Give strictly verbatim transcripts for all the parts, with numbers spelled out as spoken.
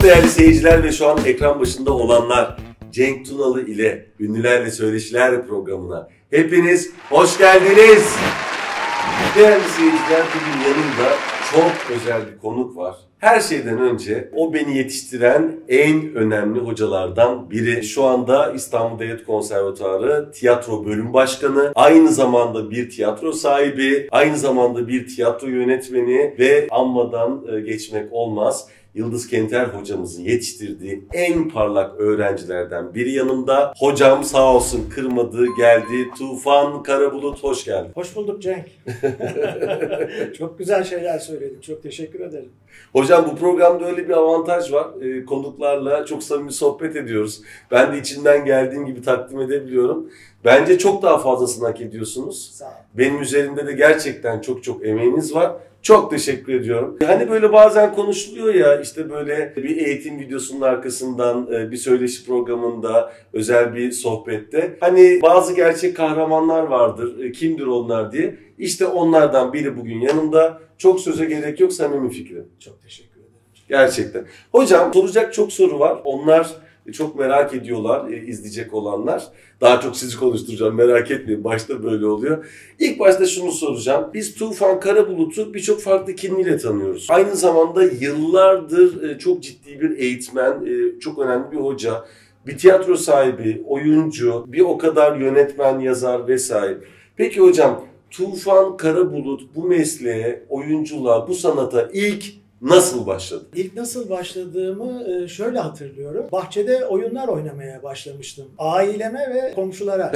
değerli seyirciler ve şu an ekran başında olanlar, Cenk Tunalı ile Ünlülerle Söyleşiler programına hepiniz hoş geldiniz. Değerli seyirciler, bugün yanımda çok özel bir konuk var. Her şeyden önce o beni yetiştiren en önemli hocalardan biri. Şu anda İstanbul Devlet Konservatuarı Tiyatro Bölüm Başkanı, aynı zamanda bir tiyatro sahibi, aynı zamanda bir tiyatro yönetmeni ve anmadan geçmek olmaz, Yıldız Kenter hocamızın yetiştirdiği en parlak öğrencilerden biri yanımda. Hocam sağ olsun kırmadı, geldi. Tufan Karabulut, hoş geldin. Hoş bulduk Cenk. Çok güzel şeyler söyledin. Çok teşekkür ederim. Hocam bu programda öyle bir avantaj var. Ee, konuklarla çok samimi sohbet ediyoruz. Ben de içinden geldiğim gibi takdim edebiliyorum. Bence çok daha fazlasını hak ediyorsunuz. Sağ ol. Benim üzerimde de gerçekten çok çok emeğiniz var. Çok teşekkür ediyorum. Hani böyle bazen konuşuluyor ya, işte böyle bir eğitim videosunun arkasından bir söyleşi programında, özel bir sohbette. Hani bazı gerçek kahramanlar vardır, kimdir onlar diye. İşte onlardan biri bugün yanımda. Çok söze gerek yok, samimi fikrim. Çok teşekkür ederim. Gerçekten. Hocam soracak çok soru var. Onlar çok merak ediyorlar, izleyecek olanlar. Daha çok sizi konuşturacağım, merak etmeyin. Başta böyle oluyor. İlk başta şunu soracağım. Biz Tufan Karabulut'u birçok farklı kimliğiyle tanıyoruz. Aynı zamanda yıllardır çok ciddi bir eğitmen, çok önemli bir hoca, bir tiyatro sahibi, oyuncu, bir o kadar yönetmen, yazar vesaire. Peki hocam, Tufan Karabulut bu mesleğe, oyunculuğa, bu sanata ilk nasıl başladı? İlk nasıl başladığımı şöyle hatırlıyorum. Bahçede oyunlar oynamaya başlamıştım. Aileme ve komşulara.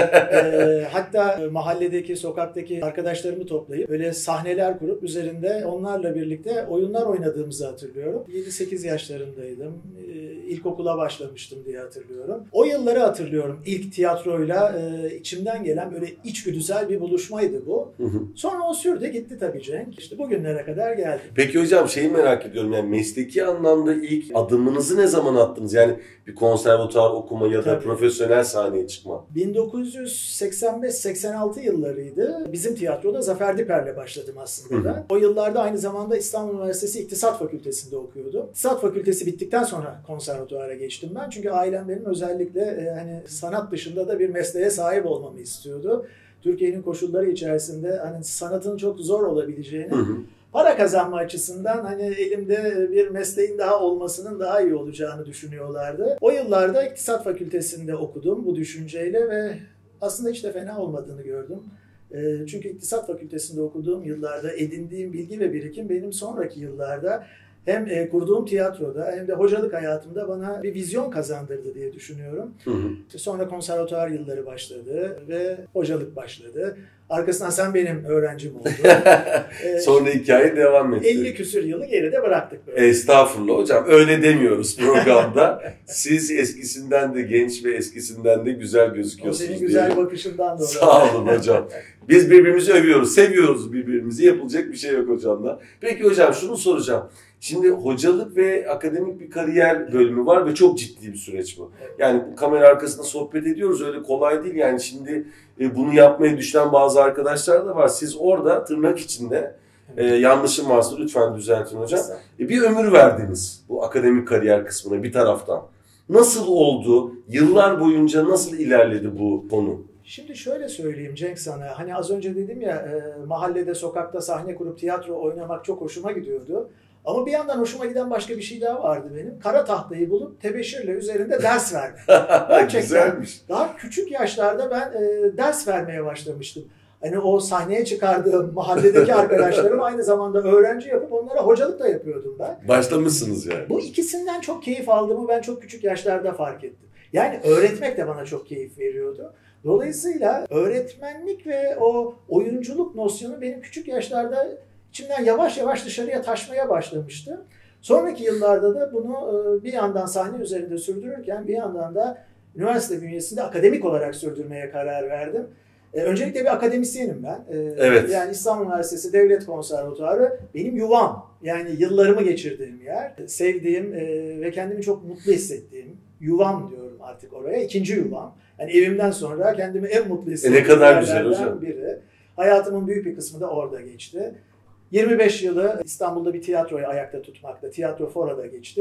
e, hatta mahalledeki, sokaktaki arkadaşlarımı toplayıp böyle sahneler kurup üzerinde onlarla birlikte oyunlar oynadığımızı hatırlıyorum. yedi sekiz yaşlarındaydım. E, ilkokula başlamıştım diye hatırlıyorum. O yılları hatırlıyorum. İlk tiyatroyla e, içimden gelen böyle içgüdüsel bir buluşmaydı bu. Hı hı. Sonra o sürdü gitti tabii Cenk. İşte bugünlere kadar geldi. Peki hocam, şeyi merak ediyorum, yani mesleki anlamda ilk adımınızı ne zaman attınız? Yani bir konservatuar okuma ya da Tabii. profesyonel sahneye çıkma. bin dokuz yüz seksen beş seksen altı yıllarıydı. Bizim tiyatroda Zafer Diper'le başladım aslında ben. O yıllarda aynı zamanda İstanbul Üniversitesi İktisat Fakültesi'nde okuyordum. İktisat Fakültesi bittikten sonra konservatuara geçtim ben. Çünkü ailem benim özellikle e, hani sanat dışında da bir mesleğe sahip olmamı istiyordu. Türkiye'nin koşulları içerisinde hani sanatın çok zor olabileceğini, hı hı. para kazanma açısından hani elimde bir mesleğin daha olmasının daha iyi olacağını düşünüyorlardı. O yıllarda İktisat Fakültesi'nde okudum bu düşünceyle ve aslında hiç de fena olmadığını gördüm. Çünkü İktisat Fakültesi'nde okuduğum yıllarda edindiğim bilgi ve birikim benim sonraki yıllarda hem kurduğum tiyatroda hem de hocalık hayatımda bana bir vizyon kazandırdı diye düşünüyorum. Hı hı. Sonra konservatuar yılları başladı ve hocalık başladı. Arkasından sen benim öğrencim oldun. Sonra hikaye devam etti. elli küsür yılı geride bıraktık böyle. Estağfurullah hocam, öyle demiyoruz programda. Siz eskisinden de genç ve eskisinden de güzel gözüküyorsunuz. O senin güzel diye. bakışından dolayı. Sağ olun hocam. Biz birbirimizi övüyoruz, seviyoruz birbirimizi. Yapılacak bir şey yok hocamla. Peki hocam, şunu soracağım. Şimdi hocalık ve akademik bir kariyer bölümü var ve çok ciddi bir süreç bu. Yani kamera arkasında sohbet ediyoruz, öyle kolay değil. Yani şimdi bunu yapmayı düşünen bazı arkadaşlar da var. Siz orada tırnak içinde, e, yanlışım varsa lütfen düzeltin hocam, e, bir ömür verdiniz bu akademik kariyer kısmına bir taraftan. Nasıl oldu? Yıllar boyunca nasıl ilerledi bu konu? Şimdi şöyle söyleyeyim Cenk sana, hani az önce dedim ya e, mahallede, sokakta sahne kurup tiyatro oynamak çok hoşuma gidiyordu. Ama bir yandan hoşuma giden başka bir şey daha vardı benim. Kara tahtayı bulup tebeşirle üzerinde ders vermek. Gerçekten Güzelmiş. Daha küçük yaşlarda ben e, ders vermeye başlamıştım. Hani o sahneye çıkardığım mahalledeki arkadaşlarım aynı zamanda öğrenci yapıp onlara hocalık da yapıyordum ben. Başlamışsınız yani. Bu ikisinden çok keyif aldığımı ben çok küçük yaşlarda fark ettim. Yani öğretmek de bana çok keyif veriyordu. Dolayısıyla öğretmenlik ve o oyunculuk nosyonu benim küçük yaşlarda İçimden yavaş yavaş dışarıya taşmaya başlamıştı. Sonraki yıllarda da bunu bir yandan sahne üzerinde sürdürürken bir yandan da üniversite bünyesinde akademik olarak sürdürmeye karar verdim. Öncelikle bir akademisyenim ben. Evet. Yani İstanbul Üniversitesi Devlet Konservatuarı benim yuvam. Yani yıllarımı geçirdiğim yer. Sevdiğim ve kendimi çok mutlu hissettiğim yuvam diyorum artık oraya. İkinci yuvam. Yani evimden sonra kendimi en mutlu hissettiğim e ne kadar güzel hocam. Biri. Hayatımın büyük bir kısmı da orada geçti. yirmi beş yılı İstanbul'da bir tiyatroyu ayakta tutmakta, Tiyatro Fora'da geçti.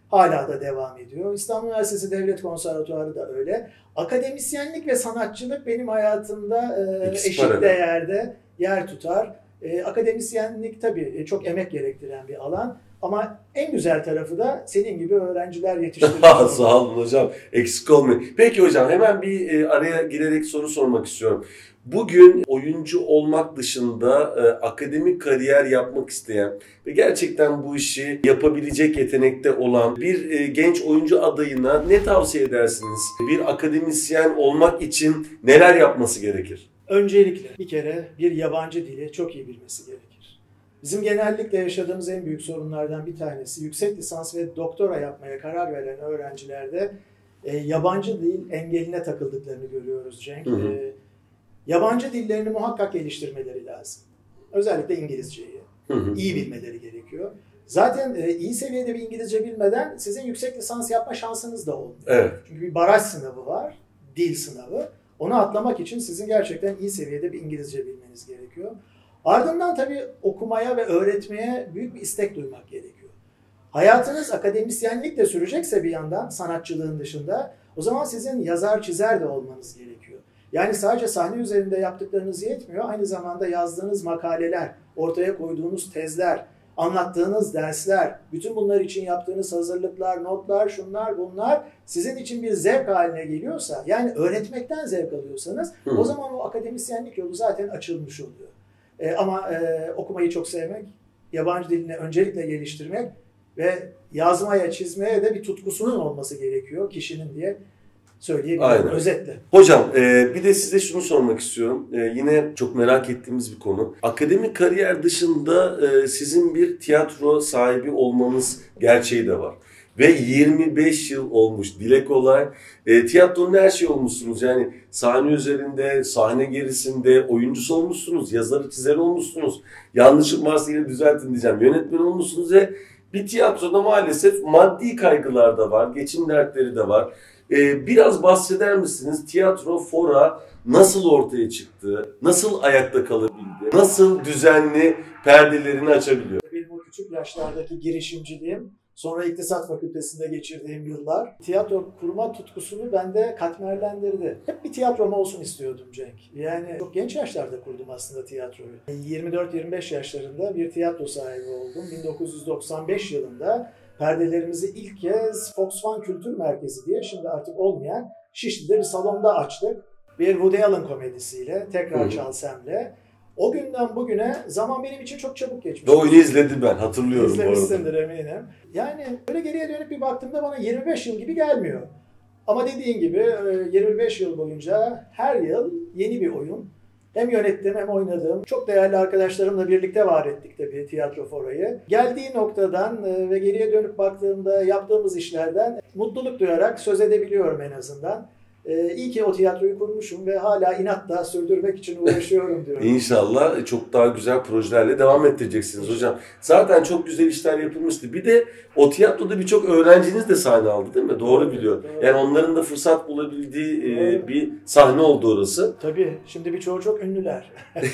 Hala da devam ediyor. İstanbul Üniversitesi Devlet Konservatuarı da öyle. Akademisyenlik ve sanatçılık benim hayatımda e, eşit paralel. değerde yer tutar. E, akademisyenlik tabii çok emek gerektiren bir alan. Ama en güzel tarafı da senin gibi öğrenciler yetiştirmek. Sağ olun hocam. Eksik olmayın. Peki hocam hemen bir e, araya girerek soru sormak istiyorum. Bugün oyuncu olmak dışında e, akademik kariyer yapmak isteyen ve gerçekten bu işi yapabilecek yetenekte olan bir e, genç oyuncu adayına ne tavsiye edersiniz? Bir akademisyen olmak için neler yapması gerekir? Öncelikle bir kere bir yabancı dili çok iyi bilmesi gerekir. Bizim genellikle yaşadığımız en büyük sorunlardan bir tanesi yüksek lisans ve doktora yapmaya karar veren öğrencilerde e, yabancı dil engeline takıldıklarını görüyoruz Cenk. Hı hı. E, yabancı dillerini muhakkak geliştirmeleri lazım. Özellikle İngilizceyi hı hı. iyi bilmeleri gerekiyor. Zaten e, iyi seviyede bir İngilizce bilmeden sizin yüksek lisans yapma şansınız da olmuyor. Evet. Çünkü bir baraj sınavı var, dil sınavı. Onu atlamak için sizin gerçekten iyi seviyede bir İngilizce bilmeniz gerekiyor. Ardından tabii okumaya ve öğretmeye büyük bir istek duymak gerekiyor. Hayatınız akademisyenlikle sürecekse bir yandan sanatçılığın dışında o zaman sizin yazar çizer de olmanız gerekiyor. Yani sadece sahne üzerinde yaptıklarınız yetmiyor. Aynı zamanda yazdığınız makaleler, ortaya koyduğunuz tezler, anlattığınız dersler, bütün bunlar için yaptığınız hazırlıklar, notlar, şunlar bunlar sizin için bir zevk haline geliyorsa, yani öğretmekten zevk alıyorsanız Hı. o zaman o akademisyenlik yolu zaten açılmış oluyor. E, ama e, okumayı çok sevmek, yabancı dilini öncelikle geliştirmek ve yazmaya, çizmeye de bir tutkusunun olması gerekiyor kişinin diye söyleyebilirim. Aynen. Özetle. Hocam e, bir de size şunu sormak istiyorum. E, yine çok merak ettiğimiz bir konu. Akademik kariyer dışında e, sizin bir tiyatro sahibi olmanız gerçeği de var. Ve yirmi beş yıl olmuş, dile kolay. E, tiyatronun her şey olmuşsunuz. Yani sahne üzerinde, sahne gerisinde oyuncusu olmuşsunuz, yazarı çizeri olmuşsunuz. Yanlışım varsa yine düzeltin diyeceğim. Yönetmen olmuşsunuz ve bir tiyatroda maalesef maddi kaygılar da var, geçim dertleri de var. Ee, biraz bahseder misiniz? Tiyatro, fora nasıl ortaya çıktı? Nasıl ayakta kalabildi? Nasıl düzenli perdelerini açabiliyor? Benim o küçük yaşlardaki girişimciliğim, sonra İktisat Fakültesi'nde geçirdiğim yıllar tiyatro kurma tutkusunu bende katmerlendirdi. Hep bir tiyatrom olsun istiyordum Cenk. Yani çok genç yaşlarda kurdum aslında tiyatroyu. yirmi dört yirmi beş yaşlarında bir tiyatro sahibi oldum. bin dokuz yüz doksan beş yılında perdelerimizi ilk kez Fox One Kültür Merkezi diye şimdi artık olmayan Şişli'de bir salonda açtık. Bir Woody Allen komedisiyle, Tekrar Çal Sem'le. O günden bugüne zaman benim için çok çabuk geçmiş. O oyunu izledim ben, hatırlıyorum. İzlemişsindir eminim. Yani böyle geriye dönüp bir baktığımda bana yirmi beş yıl gibi gelmiyor. Ama dediğin gibi yirmi beş yıl boyunca her yıl yeni bir oyun. Hem yönettim hem oynadım. Çok değerli arkadaşlarımla birlikte var ettik tabii tiyatro forayı. Geldiği noktadan ve geriye dönüp baktığımda yaptığımız işlerden mutluluk duyarak söz edebiliyorum en azından. Ee, iyi ki o tiyatroyu kurmuşum ve hala inatla sürdürmek için uğraşıyorum diyorum. İnşallah çok daha güzel projelerle devam ettireceksiniz hocam. Zaten çok güzel işler yapılmıştı. Bir de o tiyatroda birçok öğrenciniz de sahne aldı değil mi? Doğru biliyorum. Doğru. Yani onların da fırsat bulabildiği e, bir sahne oldu orası. Tabii. Şimdi birçoğu çok ünlüler.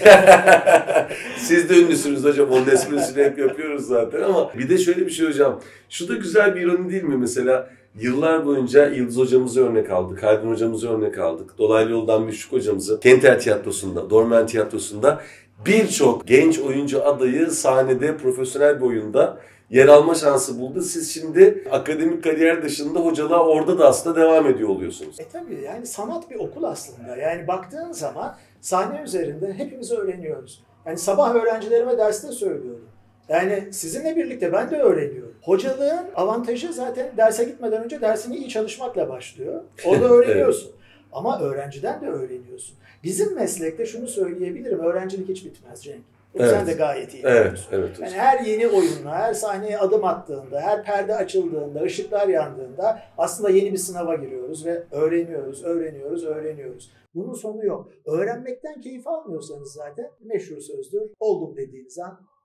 Siz de ünlüsünüz hocam. Onun esprisini hep yapıyoruz zaten ama bir de şöyle bir şey hocam. Şu da güzel bir ironi değil mi? Mesela yıllar boyunca Yıldız hocamızı örnek aldık, Haldun hocamızı örnek aldık. Dolaylı Yoldan Müşfik hocamızı Kenter Tiyatrosu'nda, Dormen Tiyatrosu'nda birçok genç oyuncu adayı sahnede profesyonel bir oyunda yer alma şansı buldu. Siz şimdi akademik kariyer dışında hocalığa orada da aslında devam ediyor oluyorsunuz. E tabii yani sanat bir okul aslında. Yani baktığın zaman sahne üzerinde hepimiz öğreniyoruz. Yani sabah öğrencilerime derste söylüyorum. Yani sizinle birlikte ben de öğreniyorum. Hocalığın avantajı zaten derse gitmeden önce dersini iyi çalışmakla başlıyor. Orada öğreniyorsun. Evet. Ama öğrenciden de öğreniyorsun. Bizim meslekte şunu söyleyebilirim. Öğrencilik hiç bitmez Cenk. Evet. Sen de gayet iyi biliyorsun. Evet, evet, yani her yeni oyunla, her sahneye adım attığında, her perde açıldığında, ışıklar yandığında aslında yeni bir sınava giriyoruz ve öğreniyoruz, öğreniyoruz, öğreniyoruz. Bunun sonu yok. Öğrenmekten keyif almıyorsanız zaten meşhur sözdür. Oldum dediğiniz an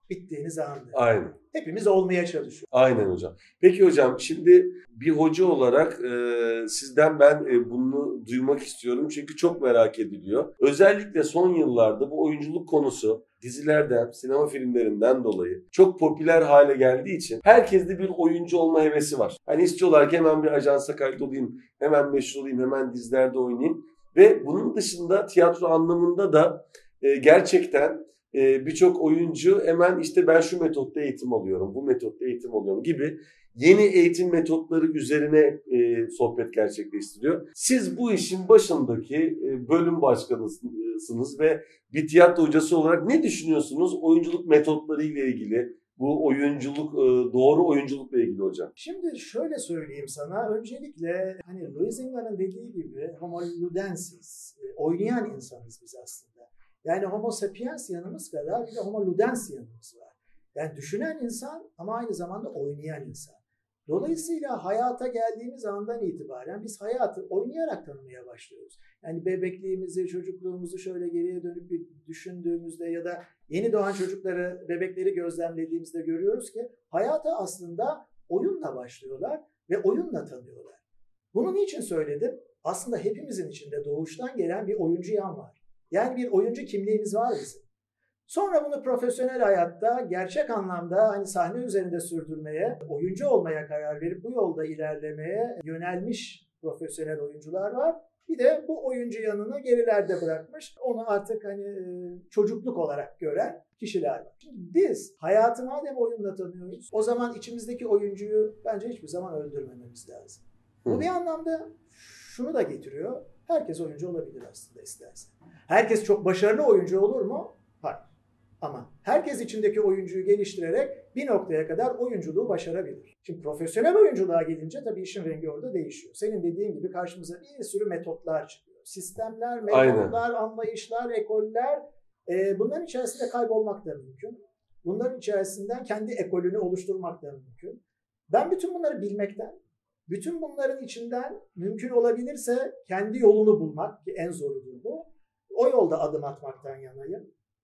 bittiğiniz andır. Aynen. Hepimiz olmaya çalışıyoruz. Aynen hocam. Peki hocam, şimdi bir hoca olarak e, sizden ben e, bunu duymak istiyorum. Çünkü çok merak ediliyor. Özellikle son yıllarda bu oyunculuk konusu dizilerden, sinema filmlerinden dolayı çok popüler hale geldiği için herkeste bir oyuncu olma hevesi var. Hani istiyorlar ki hemen bir ajansa kaydolayım, hemen meşhur olayım, hemen dizilerde oynayayım. Ve bunun dışında tiyatro anlamında da e, gerçekten e, birçok oyuncu hemen işte ben şu metotta eğitim alıyorum, bu metotta eğitim alıyorum gibi yeni eğitim metotları üzerine e, sohbet gerçekleştiriyor. Siz bu işin başındaki e, bölüm başkanısınız ve bir tiyatro hocası olarak ne düşünüyorsunuz oyunculuk metotları ile ilgili? Bu oyunculuk, e, doğru oyunculukla ilgili hocam. Şimdi şöyle söyleyeyim sana. Öncelikle hani Luisinga'nın dediği gibi homo ludensis, e, oynayan insanız biz aslında. Yani homo sapiens yanımız kadar bir de homo ludens yanımız var. Yani düşünen insan ama aynı zamanda oynayan insan. Dolayısıyla hayata geldiğimiz andan itibaren biz hayatı oynayarak tanımaya başlıyoruz. Yani bebekliğimizi, çocukluğumuzu şöyle geriye dönüp bir düşündüğümüzde ya da yeni doğan çocukları, bebekleri gözlemlediğimizde görüyoruz ki hayata aslında oyunla başlıyorlar ve oyunla tanıyorlar. Bunu niçin söyledim? Aslında hepimizin içinde doğuştan gelen bir oyuncu yan var. Yani bir oyuncu kimliğimiz var bizim. Sonra bunu profesyonel hayatta gerçek anlamda hani sahne üzerinde sürdürmeye, oyuncu olmaya karar verip bu yolda ilerlemeye yönelmiş profesyonel oyuncular var. Bir de bu oyuncu yanını gerilerde bırakmış, onu artık hani çocukluk olarak gören kişiler var. Şimdi biz hayatı madem oyunla tanıyoruz, o zaman içimizdeki oyuncuyu bence hiçbir zaman öldürmememiz lazım. Bu bir anlamda şunu da getiriyor, herkes oyuncu olabilir aslında isterse. Herkes çok başarılı oyuncu olur mu? Hayır. Ama herkes içindeki oyuncuyu geliştirerek bir noktaya kadar oyunculuğu başarabilir. Şimdi profesyonel oyunculuğa gelince tabii işin rengi orada değişiyor. Senin dediğin gibi karşımıza bir sürü metotlar çıkıyor. Sistemler, metotlar, aynen, anlayışlar, ekoller. E, bunların içerisinde kaybolmak da mümkün. Bunların içerisinden kendi ekolünü oluşturmak da mümkün. Ben bütün bunları bilmekten, bütün bunların içinden mümkün olabilirse kendi yolunu bulmak, ki en zorudur bu, o yolda adım atmaktan yanayım.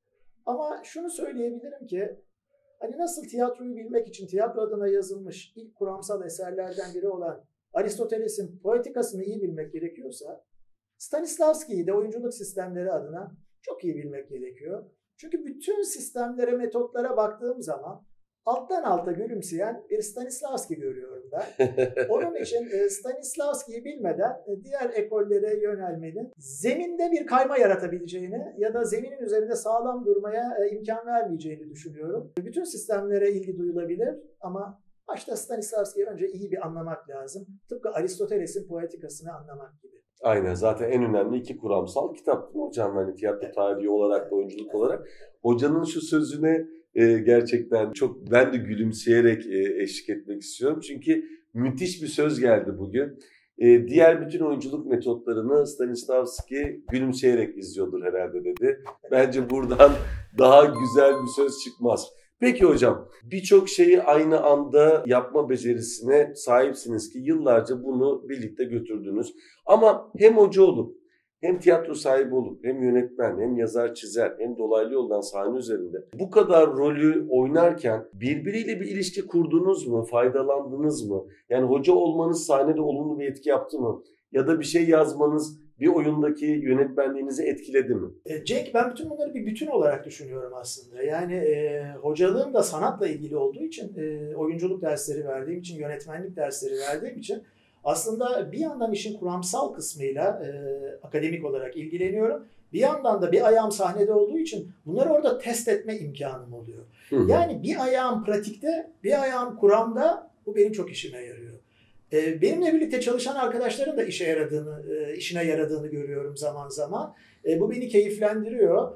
Ama şunu söyleyebilirim ki hani nasıl tiyatroyu bilmek için tiyatro adına yazılmış ilk kuramsal eserlerden biri olan Aristoteles'in Poetikasını iyi bilmek gerekiyorsa Stanislavski'yi de oyunculuk sistemleri adına çok iyi bilmek gerekiyor. Çünkü bütün sistemlere, metotlara baktığım zaman alttan alta gülümseyen bir Stanislavski görüyorum ben. Onun için Stanislavski'yi bilmeden diğer ekollere yönelmenin zeminde bir kayma yaratabileceğini ya da zeminin üzerinde sağlam durmaya imkan vermeyeceğini düşünüyorum. Bütün sistemlere ilgi duyulabilir ama başta Stanislavski'yi önce iyi bir anlamak lazım. Tıpkı Aristoteles'in Poetikasını anlamak gibi. Aynen, zaten en önemli iki kuramsal kitap hocam. Hani tiyatro tarihi olarak da oyunculuk olarak. Hocanın şu sözüne e, gerçekten çok ben de gülümseyerek e, eşlik etmek istiyorum. Çünkü müthiş bir söz geldi bugün. E, diğer bütün oyunculuk metotlarını Stanislavski gülümseyerek izliyordur herhalde dedi. Bence buradan daha güzel bir söz çıkmaz. Peki hocam, birçok şeyi aynı anda yapma becerisine sahipsiniz ki yıllarca bunu birlikte götürdünüz. Ama hem hoca olup, hem tiyatro sahibi olup, hem yönetmen, hem yazar, çizer, hem dolaylı yoldan sahne üzerinde bu kadar rolü oynarken birbiriyle bir ilişki kurdunuz mu, faydalandınız mı? Yani hoca olmanız sahnede olumlu bir etki yaptı mı? Ya da bir şey yazmanız bir oyundaki yönetmenliğinizi etkiledi mi? Cenk, ben bütün bunları bir bütün olarak düşünüyorum aslında. Yani e, hocalığım da sanatla ilgili olduğu için, e, oyunculuk dersleri verdiğim için, yönetmenlik dersleri verdiğim için aslında bir yandan işin kuramsal kısmıyla e, akademik olarak ilgileniyorum. Bir yandan da bir ayağım sahnede olduğu için bunları orada test etme imkanım oluyor. Hı hı. Yani bir ayağım pratikte, bir ayağım kuramda, bu benim çok işime yarıyor. Benimle birlikte çalışan arkadaşların da işe yaradığını, işine yaradığını görüyorum zaman zaman. Bu beni keyiflendiriyor.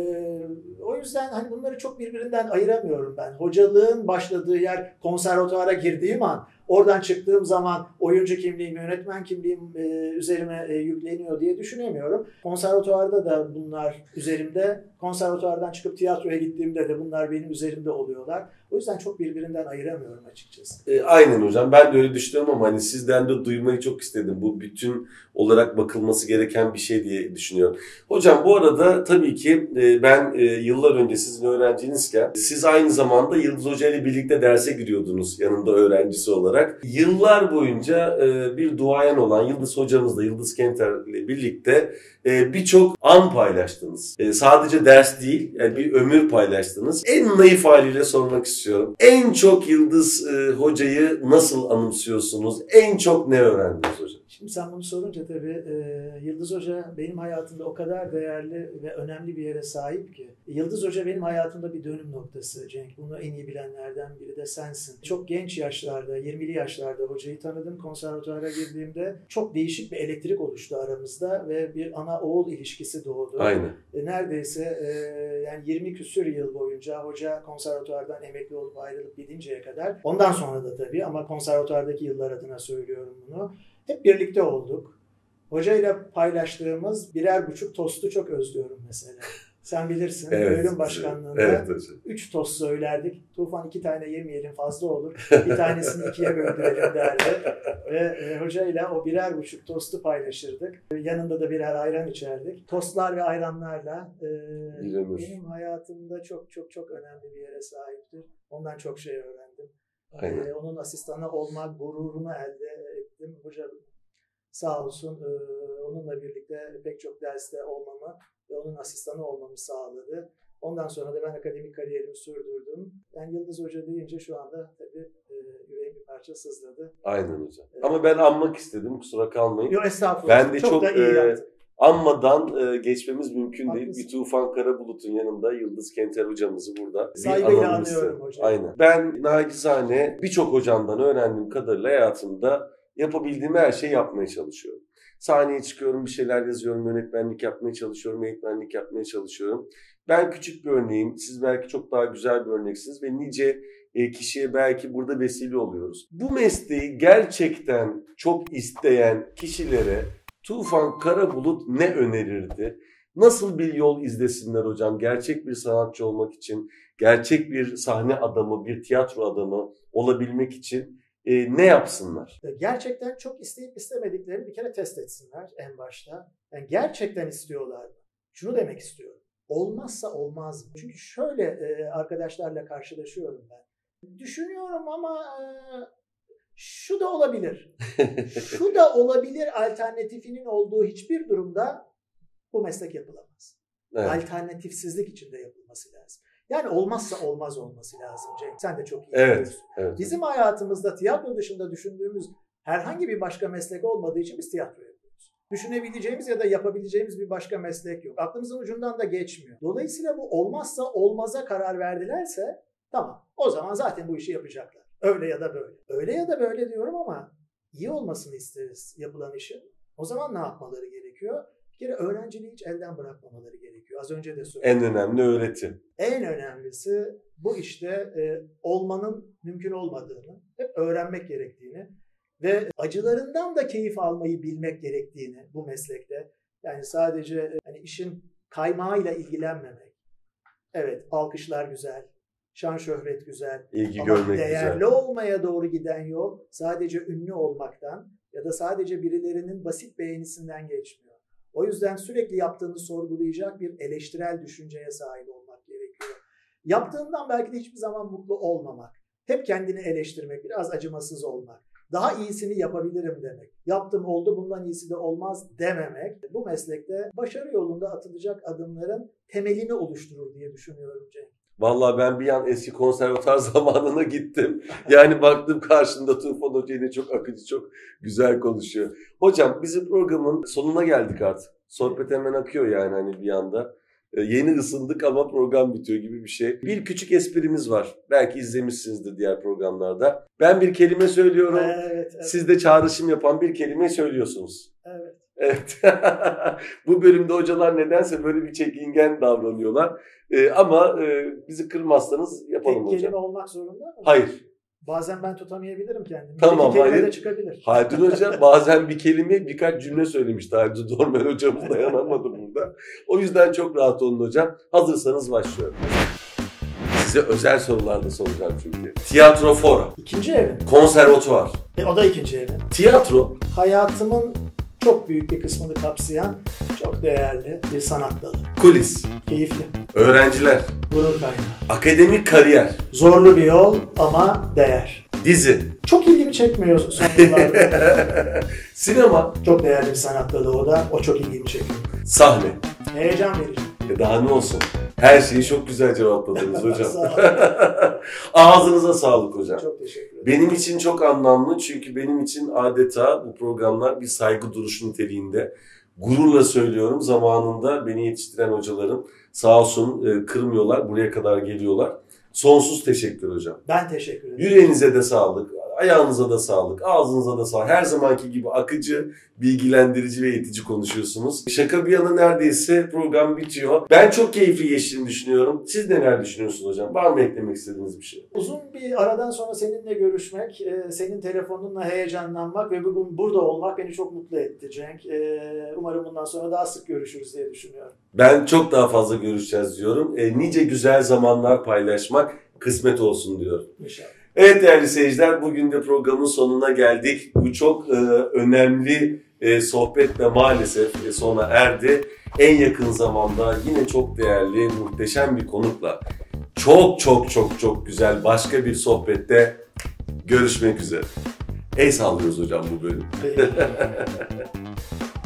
O yüzden hani bunları çok birbirinden ayıramıyorum ben. Hocalığın başladığı yer konservatuara girdiğim an, oradan çıktığım zaman oyuncu kimliğim, yönetmen kimliğim üzerime yükleniyor diye düşünemiyorum. Konservatuarda da bunlar üzerimde, konservatuardan çıkıp tiyatroya gittiğimde de bunlar benim üzerimde oluyorlar. O yüzden çok birbirinden ayıramıyorum açıkçası. E, aynen hocam, ben de öyle düşünüyorum ama hani sizden de duymayı çok istedim. Bu bütün olarak bakılması gereken bir şey diye düşünüyorum. Hocam bu arada tabii ki ben yıllar önce sizin öğrencinizken siz aynı zamanda Yıldız Hoca ile birlikte derse giriyordunuz yanında öğrencisi olarak. Yıllar boyunca bir duayen olan Yıldız Hocamızla, Yıldız Kenter ile birlikte birçok an paylaştınız. Sadece ders değil, yani bir ömür paylaştınız. En naif haliyle sormak istiyorum. En çok Yıldız Hoca'yı nasıl anımsıyorsunuz? En çok ne öğrendiniz hocam? Şimdi sen bunu sorunca tabii e, Yıldız Hoca benim hayatımda o kadar değerli ve önemli bir yere sahip ki. Yıldız Hoca benim hayatımda bir dönüm noktası Cenk. Bunu en iyi bilenlerden biri de sensin. Çok genç yaşlarda, yirmili yaşlarda hocayı tanıdım. Konservatuvara girdiğimde çok değişik bir elektrik oluştu aramızda ve bir ana oğul ilişkisi doğdu. Aynen. E, neredeyse e, yani yirmi küsür yıl boyunca hoca konservatuvardan emekli olup ayrılıp gidinceye kadar. Ondan sonra da tabii ama konservatuvardaki yıllar adına söylüyorum bunu. Hep birlikte olduk. Hocayla paylaştığımız birer buçuk tostu çok özlüyorum mesela. Sen bilirsin, evet, bölüm başkanlığında evet, üç tost söylerdik. Tufan iki tane yemeyelim fazla olur. Bir tanesini ikiye böldürelim derdi. Ve e, hocayla o birer buçuk tostu paylaşırdık. Yanında da birer ayran içerdik. Tostlar ve ayranlarla e, benim hayatımda çok çok çok önemli bir yere sahiptir. Ondan çok şey öğrendim. Ee, onun asistanı olmak gururunu elde ettim. Hoca sağ olsun e, onunla birlikte pek çok derste olmamı ve onun asistanı olmamı sağladı. Ondan sonra da ben akademik kariyerimi sürdürdüm. Ben Yıldız Hoca deyince şu anda tabii e, yüreğim bir parça sızladı. Aynen hocam. Evet. Ama ben anmak istedim, kusura kalmayın. Yok estağfurullah. Ben de çok, çok da iyi e, anmadan e, geçmemiz mümkün Haklısın. değil. Bir Tufan Karabulut'un yanında Yıldız Kenter hocamızı burada saygıyla anıyorum hocam. Aynen. Ben nacizane birçok hocamdan öğrendiğim kadarıyla hayatımda yapabildiğim her şeyi yapmaya çalışıyorum. Sahneye çıkıyorum, bir şeyler yazıyorum, yönetmenlik yapmaya çalışıyorum, eğitmenlik yapmaya çalışıyorum. Ben küçük bir örneğim, siz belki çok daha güzel bir örneksiniz ve nice kişiye belki burada vesile oluyoruz. Bu mesleği gerçekten çok isteyen kişilere Tufan Karabulut ne önerirdi? Nasıl bir yol izlesinler hocam? Gerçek bir sanatçı olmak için, gerçek bir sahne adamı, bir tiyatro adamı olabilmek için e, ne yapsınlar? Gerçekten çok isteyip istemediklerini bir kere test etsinler en başta. Yani gerçekten istiyorlar mı? Şunu demek istiyorum. Olmazsa olmaz mı? Çünkü şöyle e, arkadaşlarla karşılaşıyorum ben. Düşünüyorum ama e, şu da olabilir. Şu da olabilir alternatifinin olduğu hiçbir durumda bu meslek yapılamaz. Evet. Alternatifsizlik içinde yapılması lazım. Yani olmazsa olmaz olması lazım Cenk. Sen de çok iyi evet, biliyorsun. Evet. Bizim hayatımızda tiyatro dışında düşündüğümüz herhangi bir başka meslek olmadığı için biz tiyatro yapıyoruz. Düşünebileceğimiz ya da yapabileceğimiz bir başka meslek yok. Aklımızın ucundan da geçmiyor. Dolayısıyla bu olmazsa olmaza karar verdilerse tamam. O zaman zaten bu işi yapacaklar. Öyle ya da böyle. Öyle ya da böyle diyorum ama iyi olmasını isteriz yapılan işin. O zaman ne yapmaları gerekiyor? Bir kere öğrenciliği hiç elden bırakmamaları gerekiyor. Az önce de söyledim. En önemli öğreti. En önemlisi bu işte e, olmanın mümkün olmadığını, hep öğrenmek gerektiğini ve acılarından da keyif almayı bilmek gerektiğini bu meslekte. Yani sadece e, hani işin kaymağıyla ilgilenmemek. Evet, alkışlar güzel. Şan şöhret güzel. İlgi ama görmek değerli güzel. olmaya doğru giden yol sadece ünlü olmaktan ya da sadece birilerinin basit beğenisinden geçmiyor. O yüzden sürekli yaptığını sorgulayacak bir eleştirel düşünceye sahip olmak gerekiyor. Yaptığından belki de hiçbir zaman mutlu olmamak. Hep kendini eleştirmek, biraz acımasız olmak. Daha iyisini yapabilirim demek. Yaptım oldu, bundan iyisi de olmaz dememek. Bu meslekte başarı yolunda atılacak adımların temelini oluşturur diye düşünüyorum Cenk. Vallahi ben bir an eski konservatuar zamanına gittim. Yani baktım karşımda Tufan Hoca yine çok akıcı, çok güzel konuşuyor. Hocam bizim programın sonuna geldik artık. Sohbet hemen akıyor yani hani bir anda. Ee, yeni ısındık ama program bitiyor gibi bir şey. Bir küçük esprimiz var. Belki izlemişsinizdir diğer programlarda. Ben bir kelime söylüyorum. Evet, evet. Siz de çağrışım yapan bir kelime söylüyorsunuz. Evet. Evet. Bu bölümde hocalar nedense böyle bir çekingen davranıyorlar. Ee, ama e, bizi kırmazsanız yapalım Tek hocam. kelime olmak zorunda mı? Hayır. Bazen ben tutamayabilirim kendimi. Tamam, İki kelime hayır. de çıkabilir. Haldun Hoca bazen bir kelime birkaç cümle söylemişti. Haldun Dormen hocamız dayanamadı burada. O yüzden çok rahat olun hocam. Hazırsanız başlıyorum. Size özel sorular da soracağım çünkü. Tiyatro fora. İkinci evim. Konservatuvar. E, o da ikinci evim. Tiyatro. Hayatımın çok büyük bir kısmını kapsayan çok değerli bir sanat dalı. Kulis, Keyifli, öğrenciler, gurur kaynağı. akademik kariyer, Zorlu bir yol ama değer. dizi, Çok ilgimi çekmiyor son yıllarda. sinema, Çok değerli bir sanat dalı o da. O çok ilgimi çekiyor. sahne. Heyecan verici. E daha ne olsun? Her şeyi çok güzel cevapladınız hocam. Sağ olun. Ağzınıza sağlık hocam. Çok teşekkür ederim. Benim için çok anlamlı çünkü benim için adeta bu programlar bir saygı duruşu niteliğinde. Gururla söylüyorum, zamanında beni yetiştiren hocalarım sağ olsun e, kırmıyorlar, buraya kadar geliyorlar. Sonsuz teşekkür hocam. Ben teşekkür ederim. Yüreğinize de sağlık, ayağınıza da sağlık, ağzınıza da sağlık. Her zamanki gibi akıcı, bilgilendirici ve eğitici konuşuyorsunuz. Şaka bir yana neredeyse program bitiyor. Ben çok keyifli geçtiğini düşünüyorum. Siz neler düşünüyorsunuz hocam? Var mı eklemek istediğiniz bir şey? Uzun bir aradan sonra seninle görüşmek, e, senin telefonunla heyecanlanmak ve bugün burada olmak beni çok mutlu etti Cenk. E, Umarım bundan sonra daha sık görüşürüz diye düşünüyorum. Ben çok daha fazla görüşeceğiz diyorum. E, nice güzel zamanlar paylaşmak kısmet olsun diyorum. İnşallah. Evet değerli seyirciler, bugün de programın sonuna geldik. Bu çok e, önemli e, sohbetle maalesef e, sona erdi. En yakın zamanda yine çok değerli, muhteşem bir konukla çok çok çok çok güzel başka bir sohbette görüşmek üzere. El sallıyoruz hocam bu bölüm. Peki.